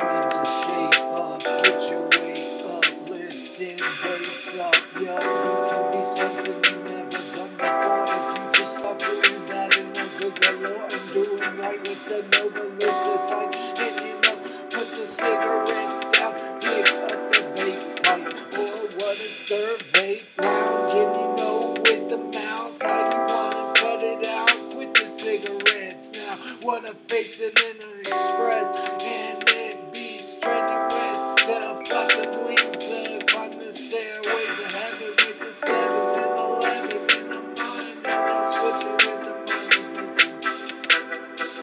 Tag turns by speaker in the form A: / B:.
A: mind to shape up, get your weight up, lifting weights up, yo. You can be something you never done before if you just stop doing that in a good galore and doing right with the Nova.